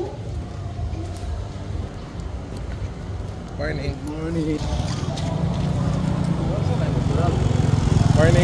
Morning. Morning. Morning.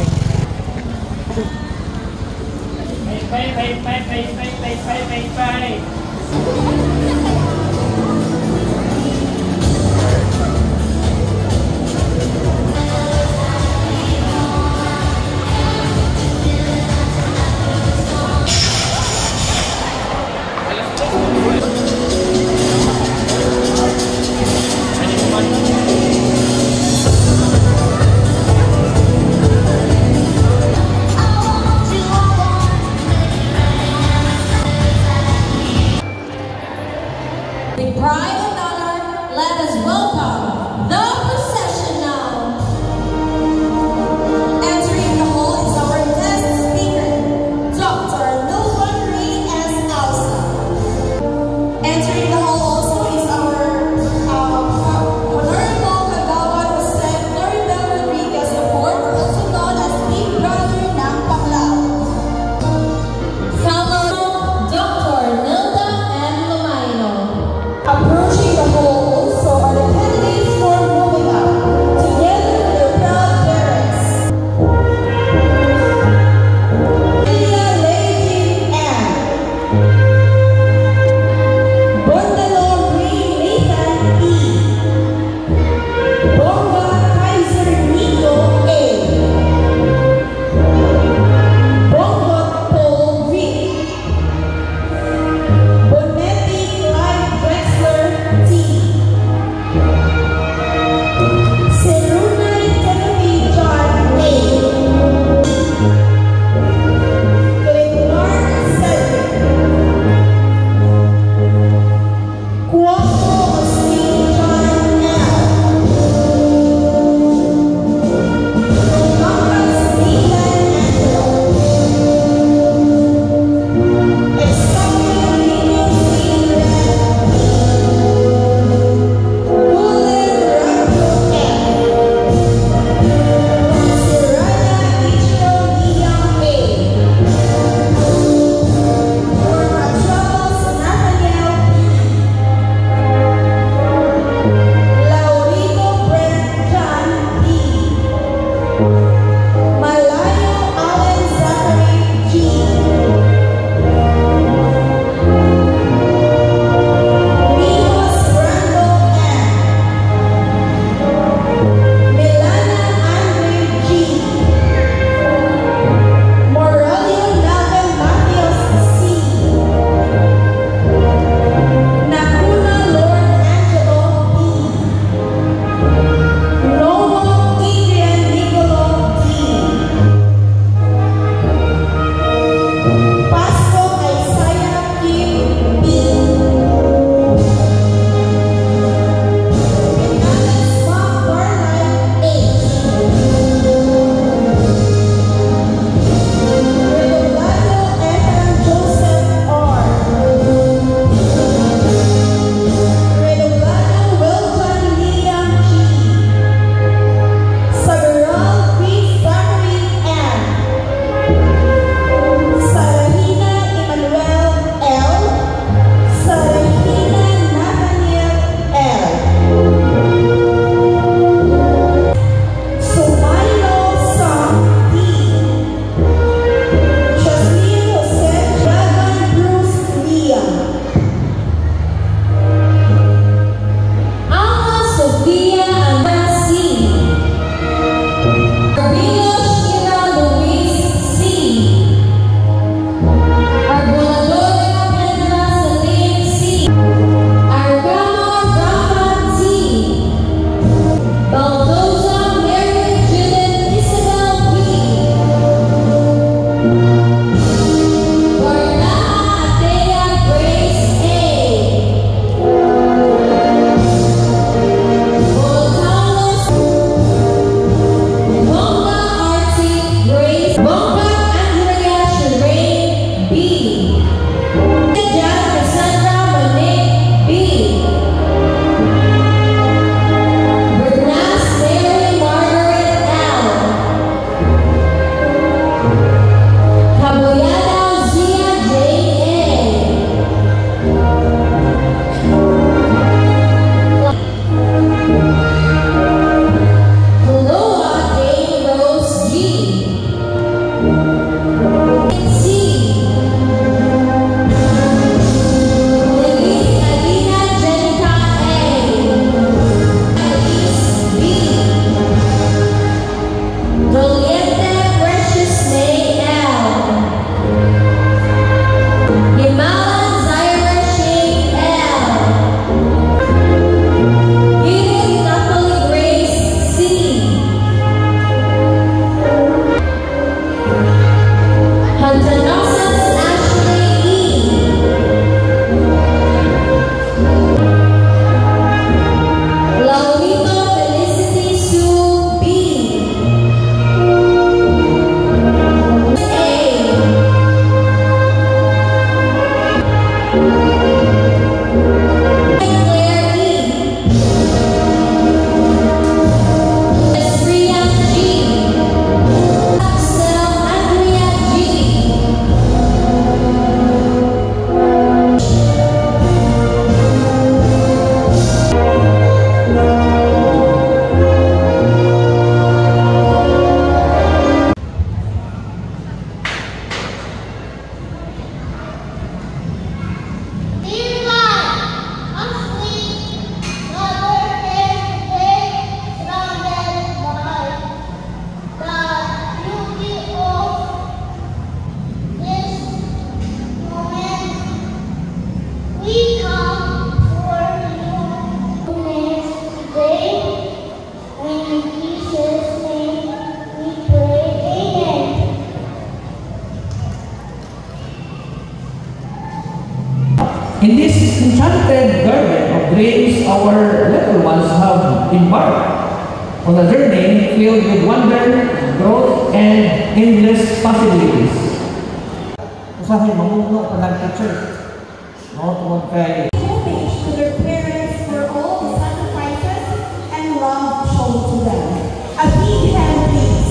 In this enchanted garden of dreams, our little ones have embarked on a journey filled with wonder, growth, and endless possibilities. Usahay mamuno pa ng teacher. No, tungkol kay Homage to their parents for all the sacrifices and love shown to them. A big hand, please.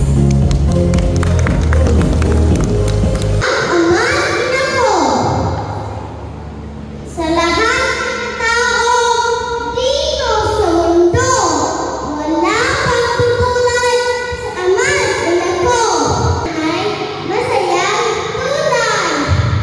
Sa lahat ng tao dito sa mundo, wala pang tutulad sa Ama at Anak ko. Ay masayang tunay.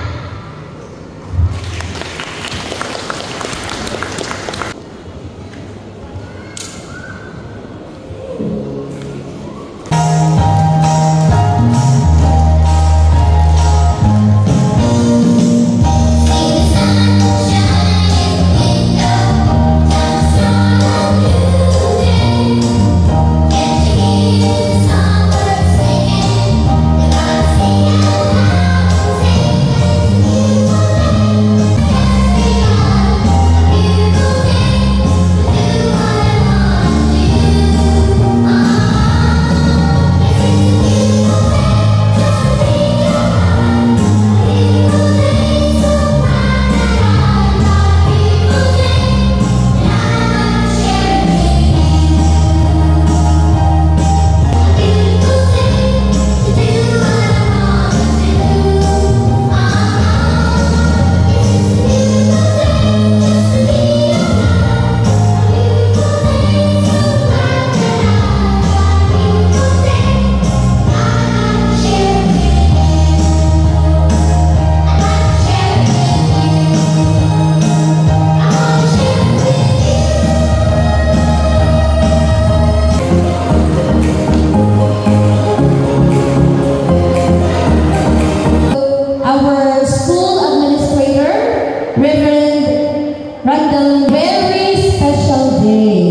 Our school administrator, Reverend Randall, very special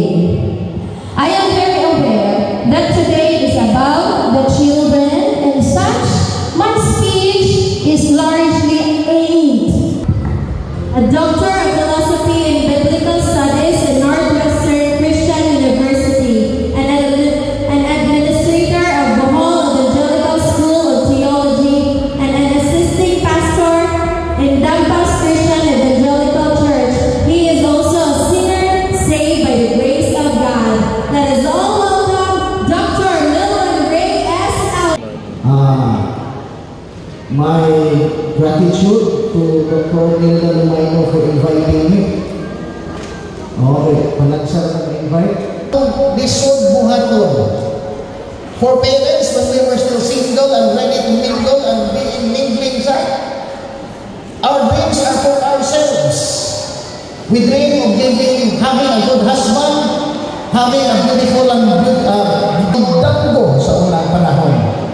day. I am very aware that today is about the children and such. My speech is largely aimed. A doctor of philosophy and biblical studies at Northwestern Christian University and an administrator of Bohol Evangelical School of Theology and an assisting pastor in Dampas Christian Evangelical Church. He is also a sinner saved by the grace of God. Let us all welcome Dr. Lillian Ray S. My gratitude to Dr. Nilda Lumayno for inviting me. Okay, panagsar na invite. Lisod buhaton. For parents, when we were still single and ready to mingle and be in mingling side, our dreams are for ourselves. We dream of having a good husband, having a beautiful and dango sa unang panahon.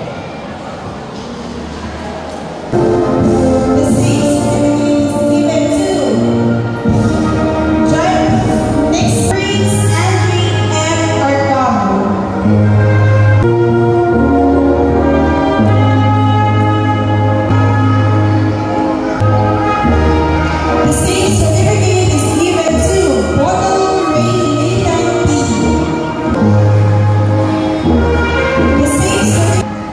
The seats is given to John Next Prince Andrew M. Orcamo. The seats certificate is given to Bottle Ray Nathan P. The seats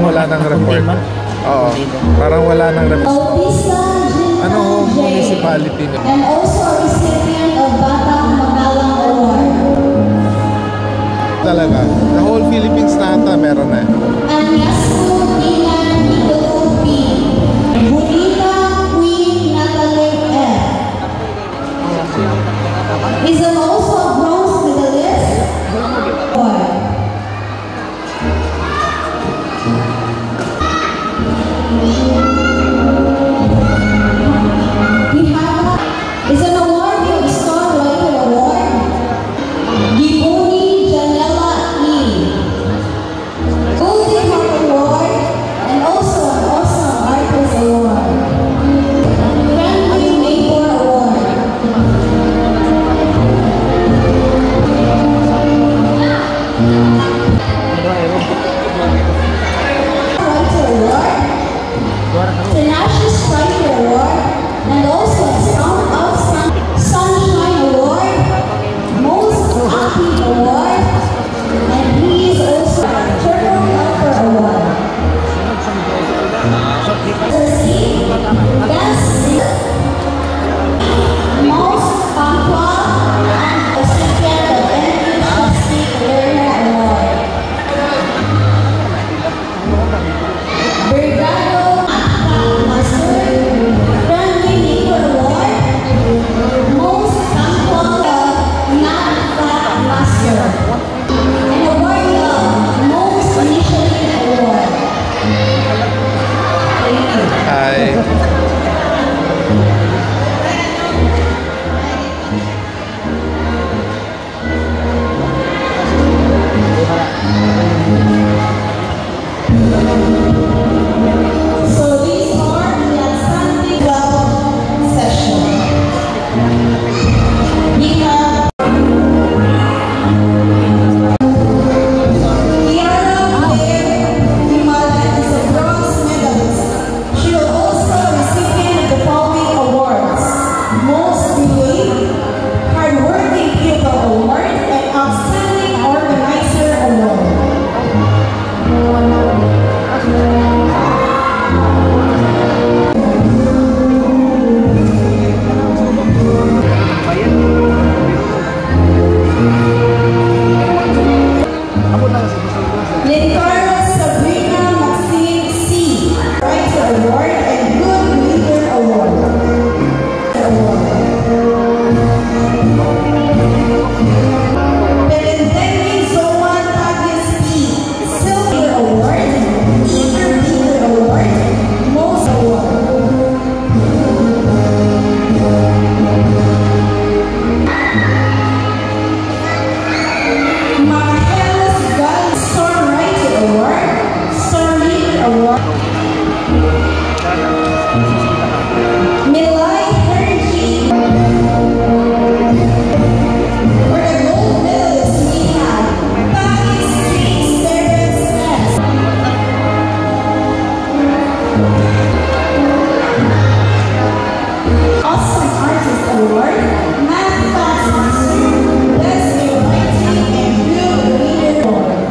parang wala nang report. Oo, parang wala nang report. Bautista Ano ho, Gina J. municipality niya? And also a recipient of Batang Magalang Award. Talaga, the whole Philippines na ata meron na. Agniasco Dinan P. Bonita Queen Natalie F. Is also a bronze medalist. Award. We have is an award given Star Writer Award. Giboni Janela E. Golden Heart Award and also an Awesome Artist Award. Friendly Neighbor Award. Writer Award. Tenacious Writer Award. And also a Sound Outstanding Sunshine Award. Most Happy Award. And he is also a Turtle Helper Award. Best Most Punctual and recipient of English Plastic Learner Award. Brigado Master Friendly Neighbor Award. Most Punctual Not Fat Master. And award of Most Initiative Award. Thank you. Ay, So these are the outstanding club session. We have Kiara Blair Himalan is a bronze medalist. She will also recipient of the following awards: Most Brave, Hardworking Pupil Award, and Outstanding Organizer Award. Lincarla Sabrina Maxine C. Writer Award and Good Leader Award. Pelendemi Zoan Tagus P. Silver Award, Eager Leader Award, Most Award. Marcellus Gunn Star Writer Award, Star Leader Award. Milay Hergy. For the gold medalist, we have Patty Street Terrence S. Awesome Artist Award, Math Class Master, Best in Writing, and Good Leader Award.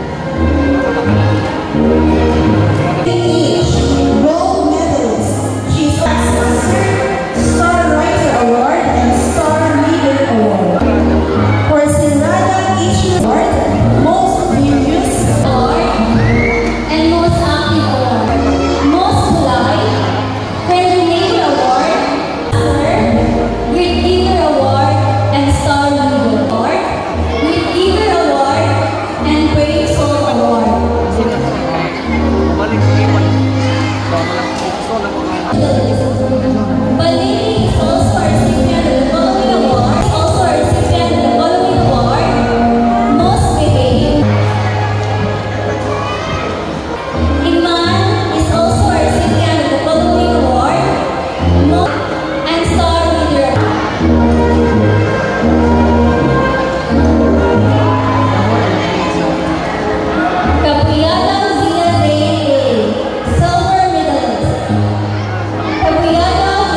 Each gold medalist, Chief Class Master, Star Writer Award, and Star Leader Award. For Sinrada Issue Award, Most Previous Award, and Most Active Award. Most Polite, Friendly Neighbor Award, with Leader Award, and Star Leader Award, with Leader Award, and Brave Soul Award. Balini is also a recipient of the following award. Also a recipient of the following award. Most Behaved. Iman is also a recipient of the following award. And Star Leader. Capriana Zia Day, Silver Medalist. Capriana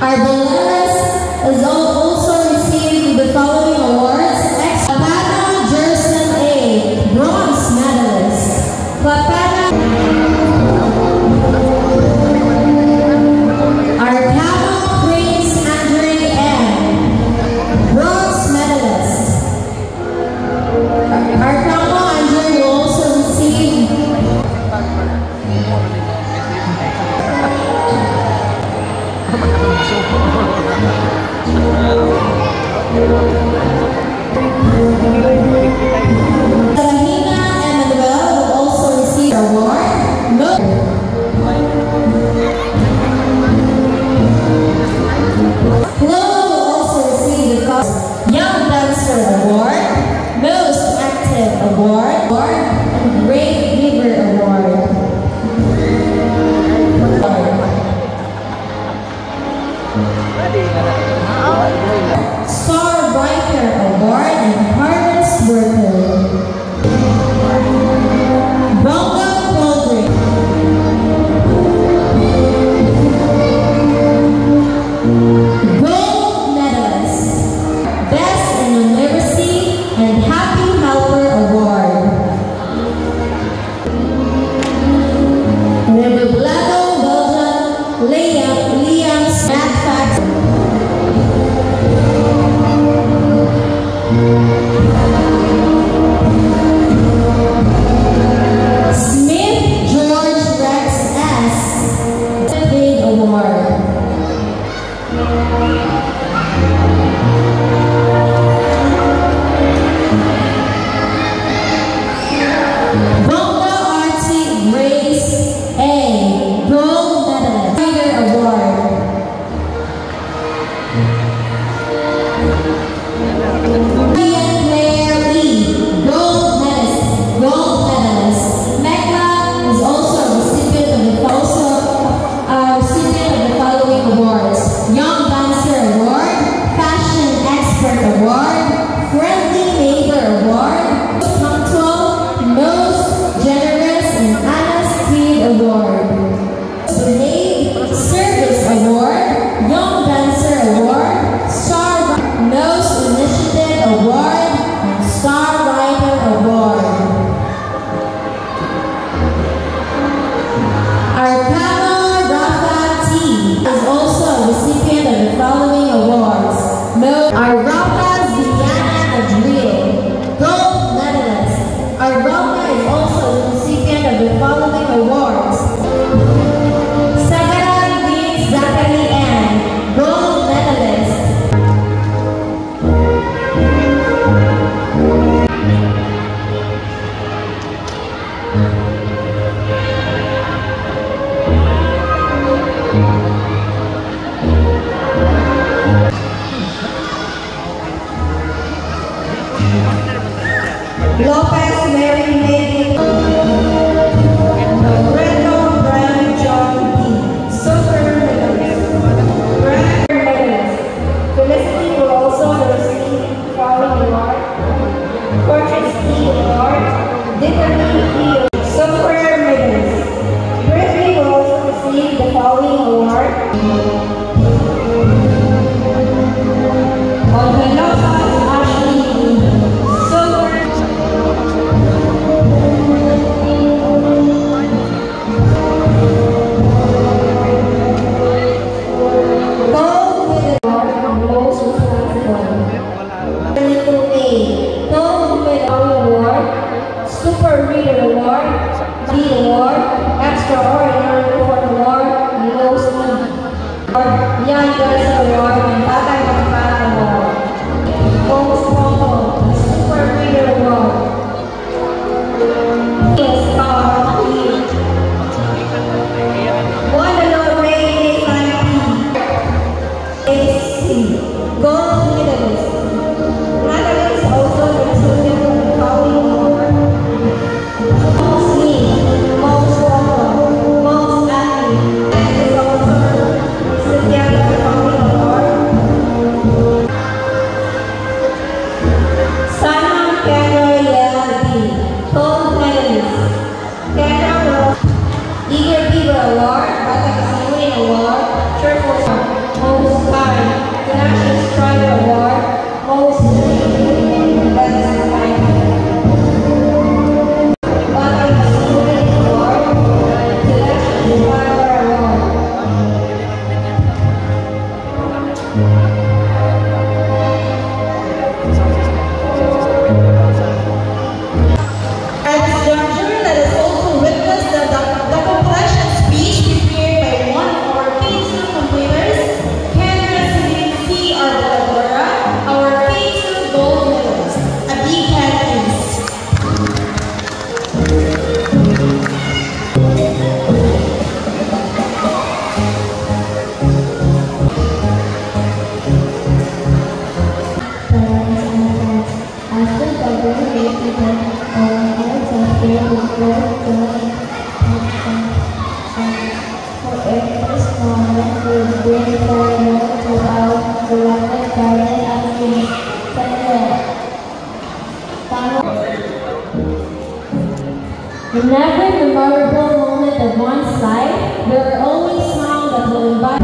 Arbelas has also received the following awards. Papano Jerson A, bronze medalist. Papano Arcamo Prince Andre M, bronze medalist. Arcamo Andre will also receive Sarahina Emmanuel will also receive an award. Chloe will also receive the Young Dancer Award, Most Active Award, and Great Giver Award. Star Bright bring foreigner throughout the London Garden of King Samuel. In every memorable moment of one's life, there are always songs that will invite.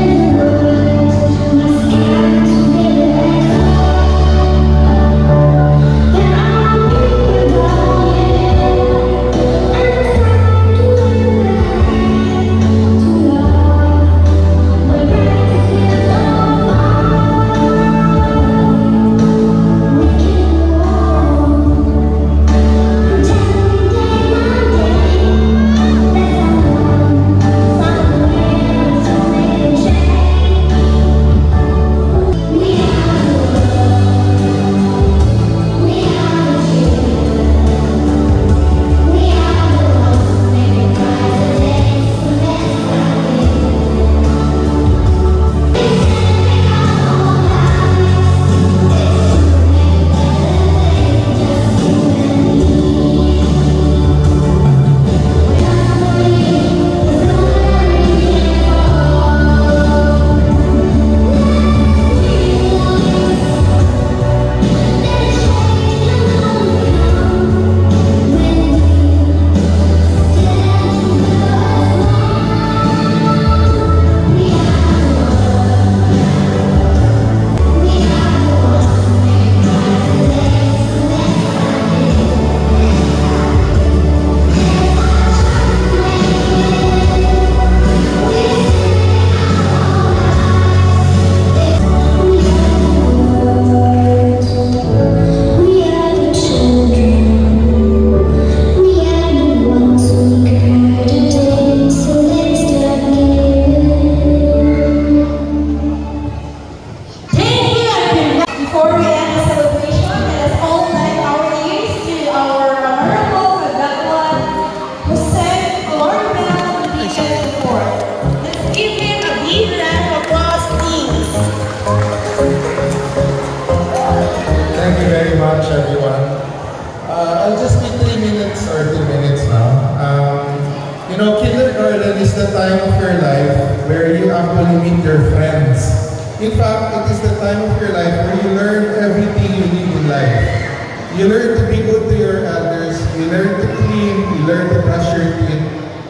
I'll just be 3 minutes or 2 minutes now. You know, kindergarten is the time of your life where you actually meet your friends. In fact, it is the time of your life where you learn everything you need in life. You learn to be good to your elders, you learn to clean, you learn to brush your teeth,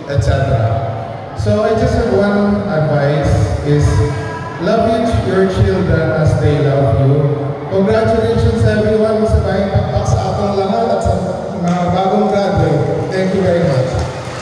etc. So I just have one advice is love your children as they love you. Congratulations everyone sa tayong pakpak sa atong lahat at sa mga bagong graduate. Thank you very much.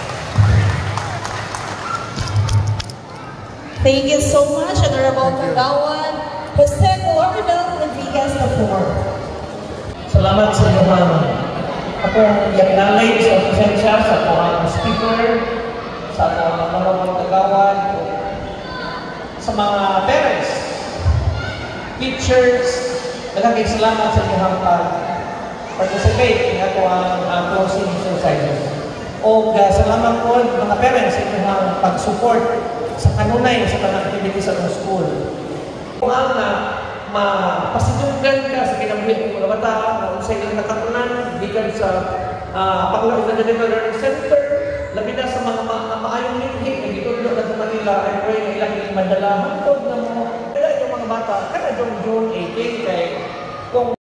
Thank you so much, Honorable Kagawan, Jose Coronel Rodriguez IV. Salamat sa inyo akong i-acknowledge sa presensya sa ating speaker, sa ating Honorable Kagawan, sa mga parents, teachers, daghang salamat sa inyong participate in ang closing exercises. O salamat po mga parents sa inyong pag-support sa kanunay sa kanang activity sa itong school. Kung ang mapasidugan ka sa kinabuhi ng mga bata, kung sa ilang nakatunan, bigan sa Pag-Ulan Learning Center, labi na sa mga maayong linhik na gitudlo na sa Manila, I pray na ilang madala hantod na mo. Kaya yung mga bata, kada June 18, kay kung